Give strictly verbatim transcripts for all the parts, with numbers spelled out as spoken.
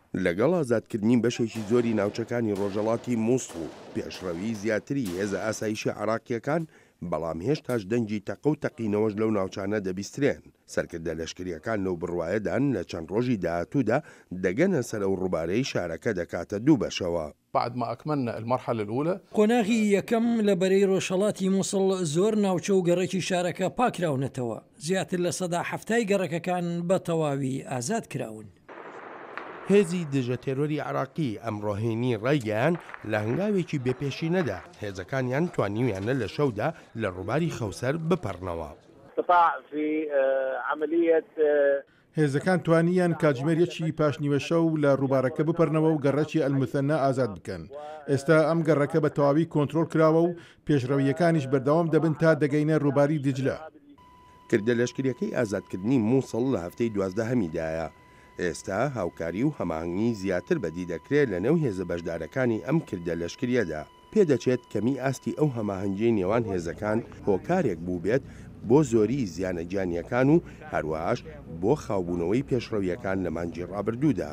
لەگەڵ ئازادکردنی بەشێکی زۆری ناوچەکانی ڕۆژهەڵاتی مووسڵ و پێشڕەوی زیاتری هێزە ئاسایشی عێراقیەکان، بەڵام هێشتاش دەنگی تەقە و تەقینەوەش لەو ناوچانە دەبیسترێن. سەرکردە لەشکریەکان لەو بڕوایەدان لە چەند ڕۆژی داهاتوودا دەگەنە سەر ئەو ڕووبارەی شارەکە دەکاتە دوو بەشەوە. بعد ما أكملنا المرحلة الأولى قۆناغی یەکەم لە بەرەی ڕۆژهەڵاتی مووسڵ زۆر ناوچە و گەڕێکی شارەکە پاکراونەتەوە. زیاتر لە سەدا هەفتای گەڕەکەکان بە تەواوی ئازاد کراون. هێزی دژە تێرۆری عێراقی ئەمڕۆهێنی ڕێگەیان لە هەنگاوێکی بێپێشینەدا هێزەکانیان توانیویانە لە شەودا لە ڕووباری خەوسەر بپەڕنەوە. هێزەکان توانیان کاتژمێریەکی پاشنیوە شەو لە ڕووبارەکە بپەرنەوە و گەڕەکی ئەلموثەنە ئازاد بکەن. ئێستا ئەم گەڕەکە بە تەواوی کۆنتڕۆل کراوە و پێشڕەویەکانیش بەردەوام دەبن تا دەگەینە ڕووباری دیجلە. کردە لەشکریەکەی ئازادکردنی مووسڵ لە هەفتەی دوازدەهەمیدایە. ئێستا هاوکاری و هەماهنگی زیاتر بەدی دەکرێت لە نێو هێزە بەشدارەکانی ئەم کردە لەشکریەدا. پێدەچێت کەمی ئاستی ئەو هەماهەنگیی نێوان هێزەکان هۆکارێک بوو بێت بۆ زۆری زیانە گیانیەکان و هەروەهاش بۆ خاوبوونەوەی پێشڕەویەکان لە مانگی ڕابردوودا.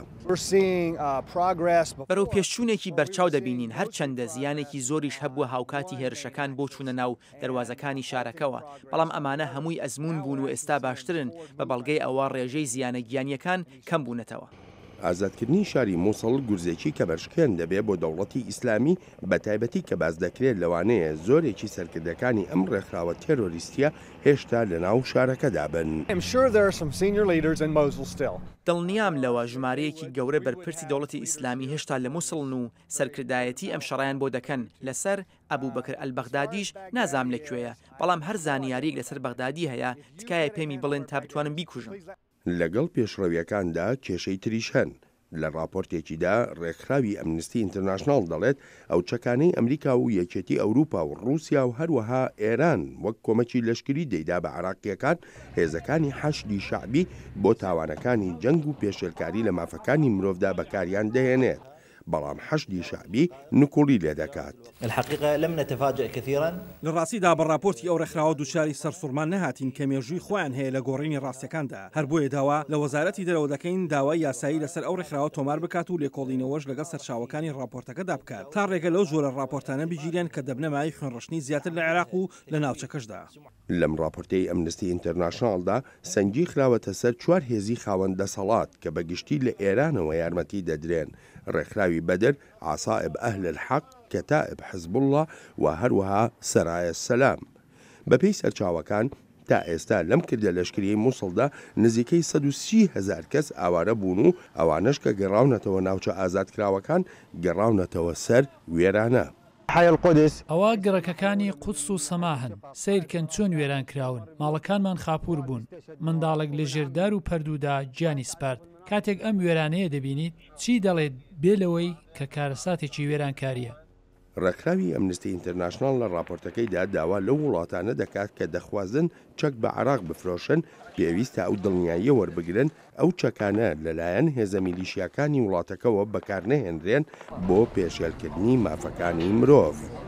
بەرەو پێشچوونێکی بەرچاو دەبینین، هەرچەندە زیانێکی زۆریش هەبووە هاوکاتی هێرشەکان بۆ چوونە ناو دەواازەکانی شارەکەەوە، بەڵام ئەمانە هەمووی ئەزمون بوون و ئێستا باشترن بە بەڵگەی ئەوە ڕێژەی زیانە گیانیەکان کەم بوونەتەوە. ئازادکردنی شاری مووسڵ گورزێکی کە بەشکێن دەبێت بۆ دەوڵەتی ئیسلامی، بە تایبەتی کە باز دەکرێت لەوانەیە زۆرێکی سەرکردەکانی ئەم ڕێکخراوە تێرۆریستیە هێشتا لە ناو شارەکەدا بن. دڵنیام لەوە ژمارەیەکی گەورە بەرپرسی دەوڵەتی ئیسلامی هێشتا لە مووسڵن و سەرکردایەتی ئەم شەڕیان بۆ دەکەن. لەسەر ئەبوبەکر ئەلبەغدادیش نازام لەکوێیە، بەڵام هەر زانیاریەک لەسەر بەغدادی هەیە، تکایە پێمی بڵێن تا بتوانم بیکوژم. لەگەڵ پێشڕەویەکاندا کێشەی تریش هەن. لە راپۆرتێکیدا ڕێکخراوی ئەمنستی ئینتەرناشناڵ دەڵێت ئەو چەکانەی ئەمریکا و یەکێتی ئەوروپا و ڕووسیا و هەروەها ئێران وەک کۆمەکی لەشکری دەیدا بە عێراقیەکان، هێزەکانی حەشدی شەعبی بۆ تاوانەکانی جەنگ و پێشێلکاری لە مافەکانی مرۆڤدا بەکاریان دەهێنێت. بەڵام حەشدی شەعبی نکوڵی لێ دەکات. الحقيقة لم نتفاجأ كثيرا. لە ڕاستیدا بە راپۆرتی ئەو ڕێکخراوە دووچاری سەرسوڕمان نەهاتین کە مێژووی خۆیان هەیە لە گۆڕینی ڕاستیەکاندا. هەر بۆیە داوا لە وەزارەتی دەرەوە دەکەین داوای یاسایی لەسەر ئەو ڕێکخراوە تۆمار بکات و لێکۆڵینەوەش لەگەڵ سەرچاوەکانی راپۆرتەکەدا بکات تا ڕێگە لەو جۆرە راپۆرتانە بگیرێن کە دەبنە مای خوێنڕشتنی زیاتر لە عێراق و لە ناوچەکەشدا. لەم راپۆرتەی ئەمنستی ئینتەرناشناڵدا سەنگی خراوەتە سەر چوار هێزی خاوەن دەسەڵات کە بەگشتی لە ئێرانەوە یارمەتی دەدرێن: ڕێکخراوی بەدر، عصائب ئەهل الحەق، کەتائب حزب الله و هەروەها سەرایە سەلام. بەپێی سەرچاوەکان تا ئێستا لەم کردە لەشکریەی مووسڵدا نزیکەی سەد و سی هەزار کەس ئاوارە بوون و ئەوانەش کە گەڕاونەتەوە ناوچە ئازادکراوەکان گەڕاونەتەوە سەر وێرانە. ئەوە گەڕەکەکانی قودس و سەماهن، سیرکەن چۆن وێران کراون، ماڵەکانمان خاپور بوون، منداڵێک لە ژێردار و پەردوودا گیانی سپارد. کاتێک ئەم وێرانەیە دەبینیت چی دەڵێت بێلەوەی کە کارەساتێکی وێرانکاریە. ڕێکخراوی ئەمنستی ئینتەرناشناڵ لە راپۆرتەکەیدا داوا لەو وڵاتانە دەکات کە دەخوازن چەک بە عێراق بفرۆشن، پێویستە ئەو دڵنیاییە وەربگرن ئەو چەکانە لەلایەن هێزە میلیشیاکانی وڵاتەکەەوە بەکارنەهێنرێن بۆ پێشێلکردنی مافەکانی مرۆڤ.